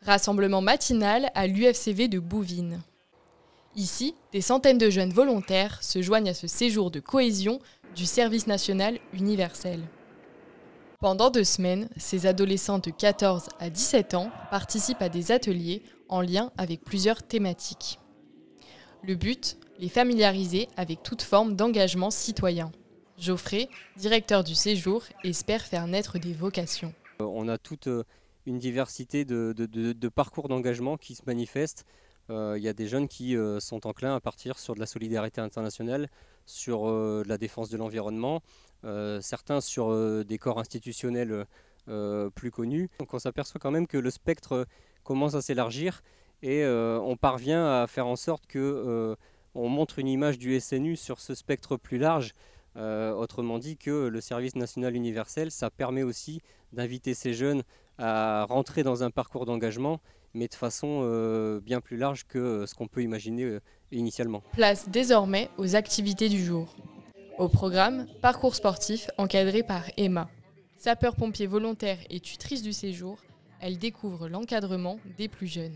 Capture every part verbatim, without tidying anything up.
Rassemblement matinal à l'U F C V de Bouvines. Ici, des centaines de jeunes volontaires se joignent à ce séjour de cohésion du service national universel. Pendant deux semaines, ces adolescents de quatorze à dix-sept ans participent à des ateliers en lien avec plusieurs thématiques. Le but, les familiariser avec toute forme d'engagement citoyen. Geoffrey, directeur du séjour, espère faire naître des vocations. On a toute une diversité de, de, de, de parcours d'engagement qui se manifestent. Euh, il y a des jeunes qui euh, sont enclins à partir sur de la solidarité internationale, sur euh, de la défense de l'environnement, euh, certains sur euh, des corps institutionnels euh, plus connus. Donc on s'aperçoit quand même que le spectre commence à s'élargir et euh, on parvient à faire en sorte que euh, on montre une image du S N U sur ce spectre plus large. Euh, autrement dit que le service national universel, ça permet aussi d'inviter ces jeunes à rentrer dans un parcours d'engagement, mais de façon euh, bien plus large que ce qu'on peut imaginer euh, initialement. Place désormais aux activités du jour. Au programme, parcours sportif encadré par Emma. Sapeur-pompier volontaire et tutrice du séjour, elle découvre l'encadrement des plus jeunes.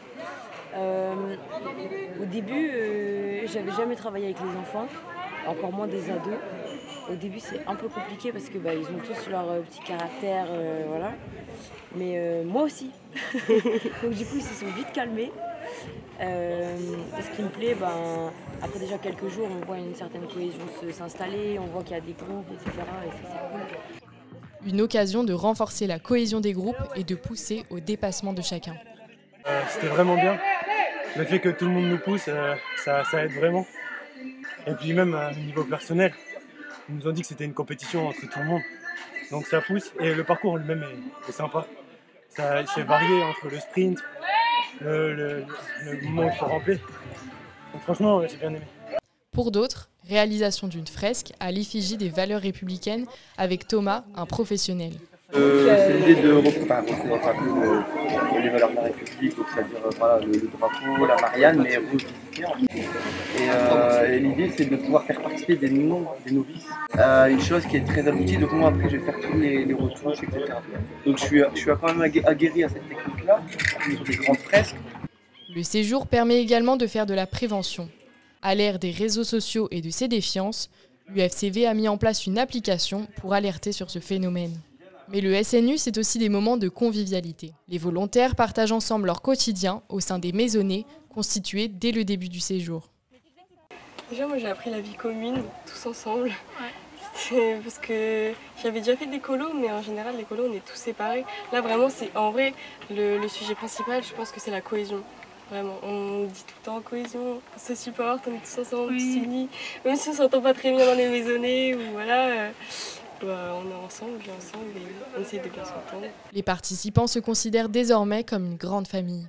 Euh, au début, euh, j'avais jamais travaillé avec les enfants, encore moins des ados. Au début, c'est un peu compliqué parce que bah, ils ont tous leur euh, petit caractère, euh, voilà. Mais euh, moi aussi. Donc du coup, ils se sont vite calmés. Euh, ce qui me plaît, ben, après déjà quelques jours, on voit une certaine cohésion s'installer, on voit qu'il y a des groupes, et cetera. Et ça, c'est cool. Une occasion de renforcer la cohésion des groupes et de pousser au dépassement de chacun. Euh, C'était vraiment bien. Le fait que tout le monde nous pousse, euh, ça, ça aide vraiment. Et puis même à un niveau personnel, ils nous ont dit que c'était une compétition entre tout le monde. Donc ça pousse et le parcours lui-même est, est sympa. Ça, c'est varié entre le sprint, le, le, le moment où il faut remplir. Donc franchement, j'ai bien aimé. Pour d'autres, réalisation d'une fresque à l'effigie des valeurs républicaines avec Thomas, un professionnel. Euh, c'est l'idée de représenter euh, les valeurs de la République, donc c'est-à-dire euh, voilà, le, le drapeau, la Marianne, mais revisiter en fait. Et, euh, et l'idée c'est de pouvoir faire participer des, non, des novices. Euh, une chose qui est très aboutie, donc moi après je vais faire tous les, les retouches, et cetera. Donc je suis, je suis quand même aguerri à cette technique-là, sur des grandes fresques. Le séjour permet également de faire de la prévention. À l'ère des réseaux sociaux et de ses défiances, l'U F C V a mis en place une application pour alerter sur ce phénomène. Mais le S N U, c'est aussi des moments de convivialité. Les volontaires partagent ensemble leur quotidien au sein des maisonnées constituées dès le début du séjour. Déjà, moi j'ai appris la vie commune, tous ensemble. Ouais. Parce que j'avais déjà fait des colos, mais en général, les colos, on est tous séparés. Là, vraiment, c'est en vrai, le, le sujet principal, je pense que c'est la cohésion. Vraiment, on dit tout le temps cohésion, on se supporte, on est tous ensemble, oui. Tous unis. Même si on ne s'entend pas très bien dans les maisonnées, ou voilà. Euh, Bah, on est ensemble, bien ensemble et on essaie de bien s'entendre. Les participants se considèrent désormais comme une grande famille.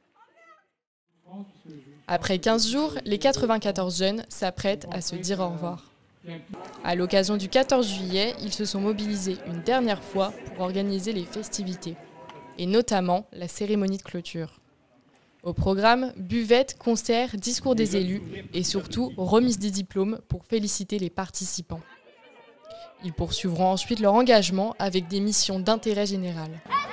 Après quinze jours, les quatre-vingt-quatorze jeunes s'apprêtent à se dire au revoir. À l'occasion du quatorze juillet, ils se sont mobilisés une dernière fois pour organiser les festivités, et notamment la cérémonie de clôture. Au programme, buvette, concerts, discours des élus et surtout remise des diplômes pour féliciter les participants. Ils poursuivront ensuite leur engagement avec des missions d'intérêt général.